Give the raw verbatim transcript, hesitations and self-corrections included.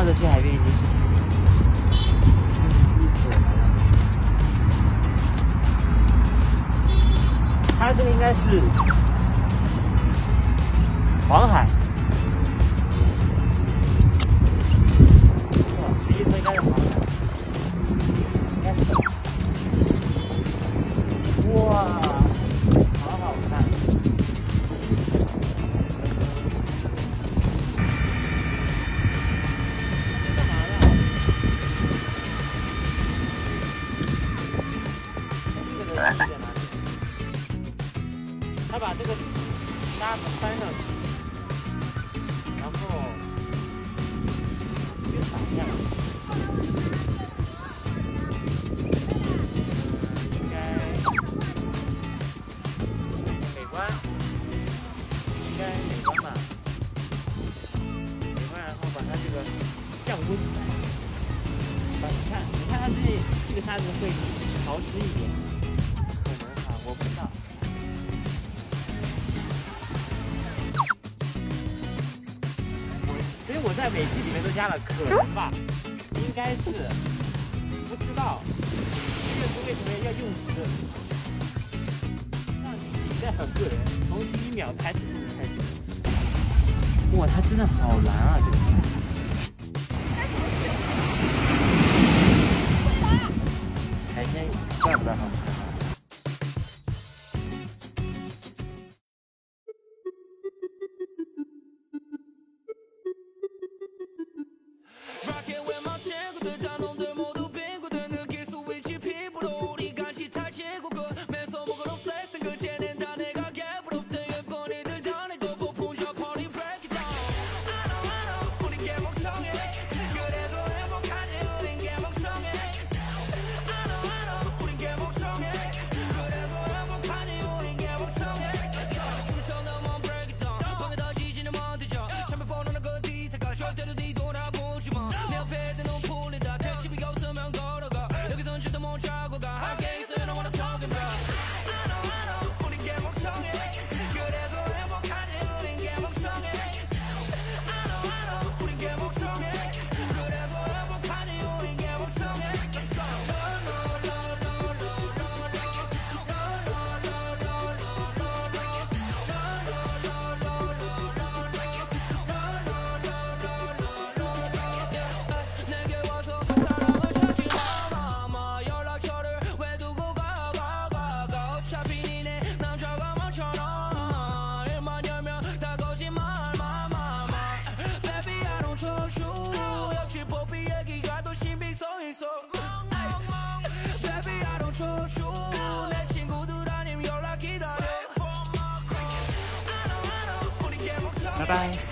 上次去海边已经是它这个应该是黄海。 这一层应该是黄海，应该是。哇，好好看！干嘛呢？这个人在哪里？他把这个沙子翻上去，然后就打下来。 应该美观，应该美观吧？美观，然后把它这个降温，把你看，你看它这这个沙子会潮湿一点，可能啊，我不知道。我所以我在每期里面都加了可能吧，应该是不知道。 这是为什么要用词？让你比较个人，从第一秒开始开始。哇，它真的好蓝啊！这个海鲜怪不得好吃。 拜拜。